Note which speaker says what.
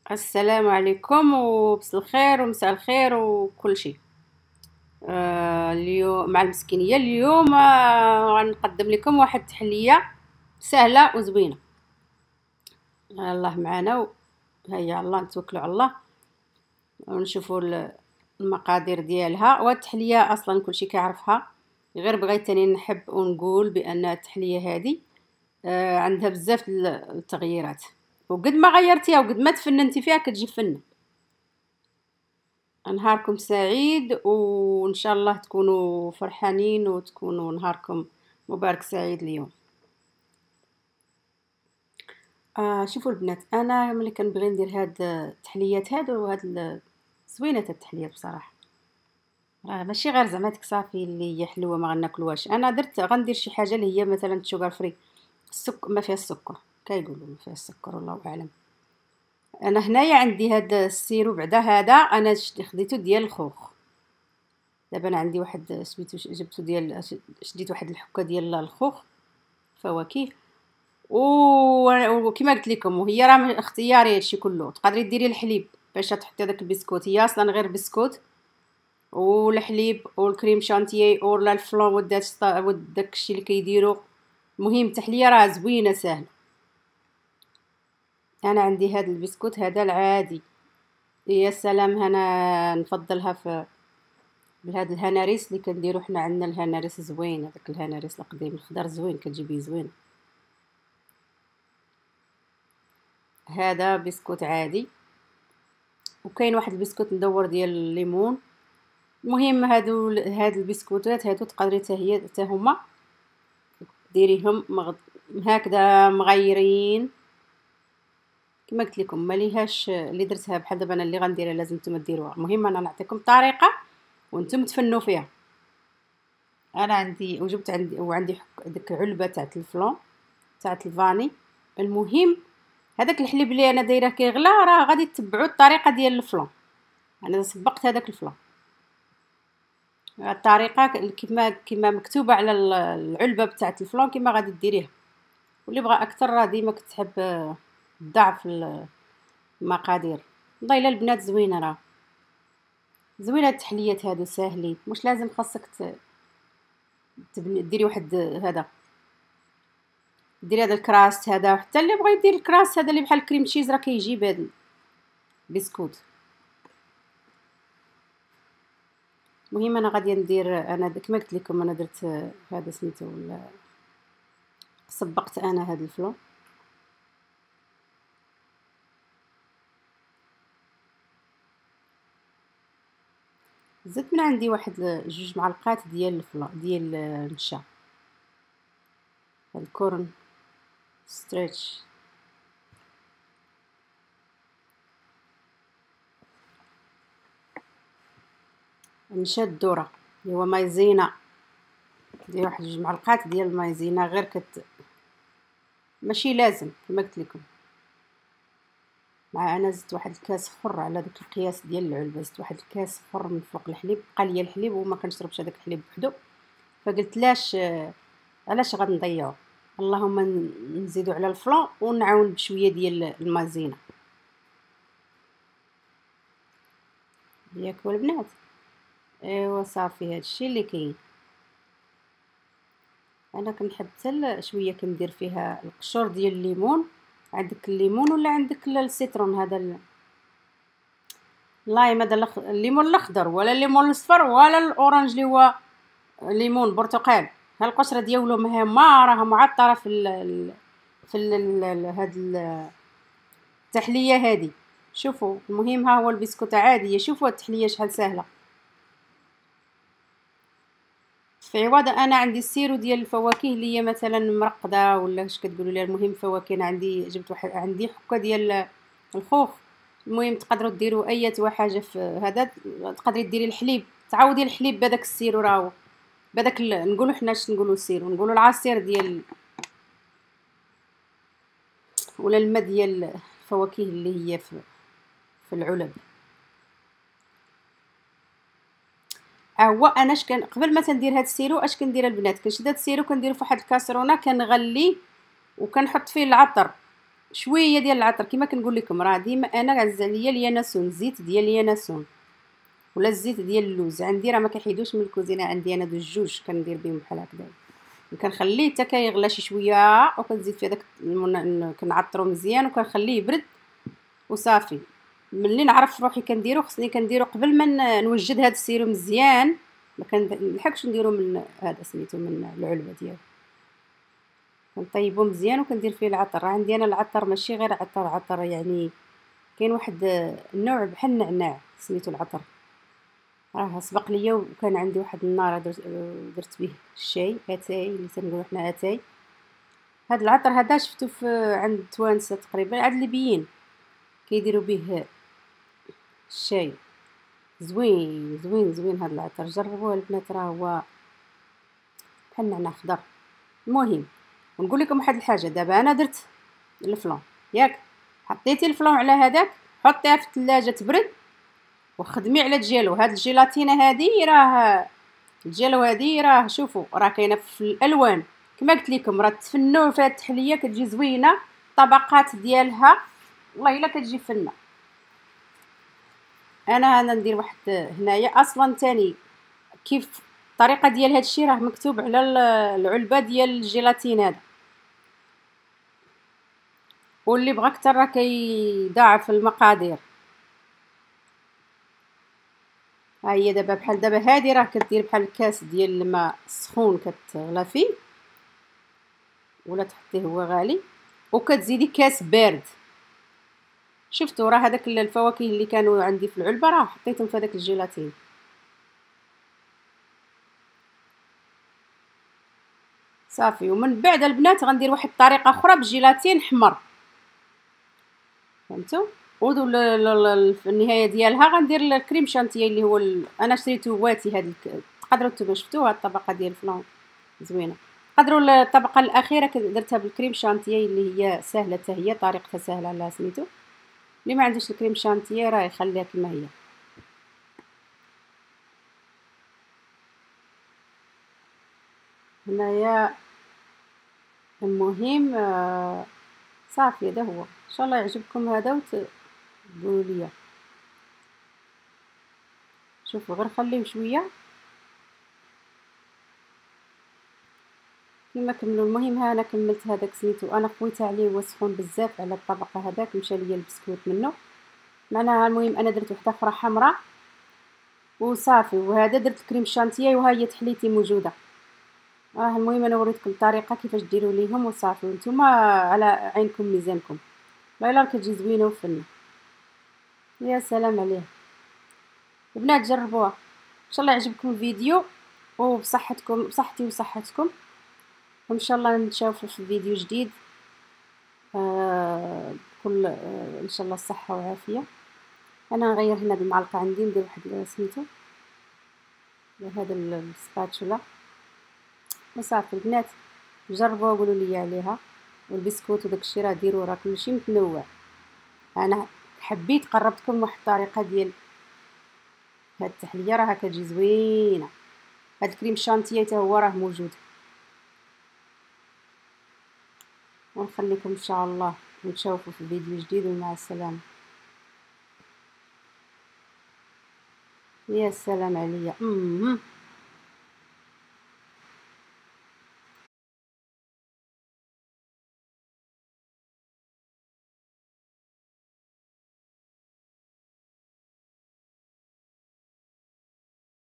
Speaker 1: السلام عليكم وبس الخير ومساء الخير وكل شيء. اليوم مع المسكينية. اليوم غنقدم لكم واحد التحلية سهلة وزوينة. الله معنا هيا الله نتوكلوا على الله ونشوفوا المقادير ديالها. والتحلية اصلا كل شيء كيعرفها، غير بغيت تاني نحب ونقول بان التحلية هذه عندها بزاف التغييرات، وقد ما غيرتيها وقد ما تفننتي فيها كتجي فنة. نهاركم سعيد وإن شاء الله تكونوا فرحانين وتكونوا نهاركم مبارك سعيد اليوم. شوفوا البنات، أنا ملي كنبغي ندير هاد التحليات هادو زوينة التحليات بصراحة. ماشي غير زعما ديك صافي اللي هي حلوة ما غناكلوهاش. أنا غندير شي حاجة اللي هي مثلا شوغر فري، ما فيها السكر، كيقولوا ما فيها السكر والله أعلم. انا هنايا عندي هاد السيرو بعدا هذا انا خديته ديال الخوخ. دابا انا عندي واحد سميتو جبتو ديال شديت واحد الحكه ديال الخوخ فواكه وكما قلت لكم، وهي راه اختياري هادشي كله. تقدري ديري الحليب باش تحطي هذاك البسكوت، هي اصلا غير بسكوت والحليب والكريم شانتيي ولا الفلون وداك الشيء اللي كيديروا. المهم التحليه راه زوينه ساهله. انا عندي هذا البسكوت هذا العادي، يا سلام. انا نفضلها في بهذا الهناريس اللي كنديرو حنا. عندنا الهناريس زوين، هذاك الهناريس القديم الخضر زوين كتجيبيه زوين. هذا بسكوت عادي، وكاين واحد البسكوت مدور ديال الليمون. المهم هاد البسكوتات هادو تقدري حتى هما ديريهم هكذا مغيرين كما قلت لكم. ماليهاش اللي درتها بحال دابا انا اللي غنديرها لازم نتوما ديروها. المهم انا نعطيكم طريقه وانتم تفنوا فيها. انا عندي وجبت عندي ديك علبه تاع الفلون تاع الفاني. المهم هذاك الحليب اللي انا دايره كيغلى، راه غادي تتبعوا الطريقه ديال الفلون. انا سبقت هذاك الفلون الطريقه كما مكتوبه على العلبه بتاعه الفلون كما غادي ديريها. واللي بغى اكثر راه ديما كتحب تضاعف المقادير. والله الا البنات زوينه، راه زوينه التحليات هادو ساهلين. مش لازم خاصك ديري واحد هذا، ديري هذا الكراست هذا. حتى اللي بغى يدير الكراست هذا اللي بحال الكريم تشيز راه كيجيب هذا البسكوت. المهم انا غادي ندير، انا كما قلت لكم انا درت هذا سميتو سبقت انا هذا الفلون. زدت من عندي واحد 2 معلقات ديال الفلون ديال النشا، الكورن ستريتش. النشا الذره اللي هو مايزينا، دير واحد 2 معلقات ديال المايزينا غير ماشي لازم كما قلت لكم. مع انا زدت واحد الكاس اخر على داك القياس ديال العلبه، زدت واحد الكاس اخر من فوق الحليب. بقى لي الحليب وما كنشربش هذاك الحليب بحدو، فقلت علاش غنضيعو. اللهم نزيدو على الفلون ونعاون بشويه ديال المازينا. ياكو البنات؟ ايوا صافي هادشي اللي كاين. انا كنحب حتى شويه كندير فيها القشور ديال الليمون. عندك الليمون ولا عندك السيترون هذا اللايم هذا الليمون الاخضر ولا الليمون الاصفر ولا الاورانج اللي هو ليمون برتقال. هالقشره ديالو مهمه راها معطره هاد التحليه هذه. شوفوا المهم ها هو البسكوت عاديه. شوفوا التحليه شحال سهله. في عوض انا عندي السيرو ديال الفواكه اللي هي مثلا مرقده ولا اش كتقولوا ليها. المهم فواكه انا جبت واحد، عندي حكه ديال الخوخ. المهم تقدروا ديروا اي حاجه في هذا. تقدري ديري الحليب، تعوضي الحليب بهذاك السيرو راهو بهذاك نقولوا حنا نقولوا السيرو، نقولوا العصير ديال ولا الماء ديال الفواكه اللي هي في العلب. هو انا كان قبل ما تندير هاد السيرو اش كندير البنات، كنشد هاد السيرو كنديرو في واحد الكاسرونه كنغليه وكنحط فيه العطر شويه ديال العطر كما كنقول لكم، راه ديما انا عز عليا اليانسون، الزيت ديال اليانسون ولا الزيت ديال اللوز عندي، راه ما كيحيدوش من الكوزينه عندي انا دوز جوج كندير بهم بحال هكذا، وكنخليه حتى كيغلى شي شويه وكنزيد فيه داك كنعطرو مزيان وكنخليه يبرد وصافي. ملي نعرف روحي كنديرو خصني كنديرو قبل ما نوجد هذا السيروم مزيان، ما كنلحقش نديرو من هذا سميتو من العلبه ديالو، كنطيبو مزيان وكندير فيه العطر. راه عندي انا العطر ماشي غير عطر يعني كاين واحد النوع بحال النعناع سميتو العطر، راه سبق ليا وكان عندي واحد النهار درت به الشاي اتاي اللي تنقولو حنا اتاي. هاد العطر هذا شفتو في عند التوانسه تقريبا عند الليبيين كيديروا به الشاي، زوين زوين زوين هاد العطر، جربوه البنات راه هو بحال النعناع خضر. المهم ونقول لكم واحد الحاجه، دابا انا درت الفلون ياك، حطيتي الفلون على هذاك حطيها في الثلاجه تبرد وخدمي على الجيلو. هاد الجيلاتينه هادي راه الجيلو هادي راه شوفوا راه كاينه في الالوان كما قلت لكم، راه تفنوا فيها التحليه كتجي زوينه، طبقات ديالها والله الا كتجي فنه. انا ندير واحد هنايا اصلا تاني كيف الطريقه ديال هاد الشيء راه مكتوب على العلبه ديال الجيلاتين هذا، واللي بغى اكثر راه كيضاعف المقادير. ها هي دابا بحال دابا هادي راه كدير بحال الكاس ديال الماء سخون كتغلى فيه ولا تحطيه هو غالي وكتزيدي كاس بارد. شفتوا راه هذاك الفواكه اللي كانوا عندي في العلبه راه حطيتهم في هذاك الجيلاتين صافي. ومن بعد البنات غندير واحد الطريقه اخرى بالجيلاتين حمر، فهمتوا؟ في النهايه ديالها غندير الكريم شانتيه اللي هو انا شريته واتي هذا تقدروا نتوما شفتوها الطبقه ديال الفلون زوينه. تقدروا الطبقه الاخيره درتها بالكريم شانتيه اللي هي سهله حتى هي طريقتها سهله على سميتو، اللي ما عندوش الكريم شانتيه راه يخليها كما هي. هنايا المهم صافي هذا هو. ان شاء الله يعجبكم هذا وتقولوا لي. شوفوا غير خليه شويه كيما كملوا. المهم ها انا كملت هذاك سميتو، انا قويت عليه هو سخون بزاف على الطبقه هذاك مشى ليا البسكوت منه معناها. المهم انا درت وحده اخرى حمراء وصافي، وهذا درت كريم شانتيه وها هي تحليتي موجوده. المهم انا وريتكم الطريقه كيفاش ديروا ليهم وصافي، وانتم على عينكم ميزانكم. لا لا كتجي زوينه وفنه، يا سلام عليها البنات جربوها. ان شاء الله يعجبكم الفيديو وبصحتكم بصحتي وصحتكم، وان شاء الله نتشافوا في فيديو جديد كل ان شاء الله الصحه والعافيه. انا نغير هنا بالمعلقه عندي ندير واحد سميتو هذا السباتشولا وصافي. البنات جربوا وقولوا لي عليها، والبسكوت وداكشي راه ديروا راه كلشي متنوع. انا حبيت قربتكم واحد الطريقه ديال هاد التحليه راها كتجي زوينه. هاد الكريم شانتيه حتى هو راه موجود، ونخليكم ان شاء الله نتشوفوا في فيديو جديد ومع السلامه. يا سلام عليا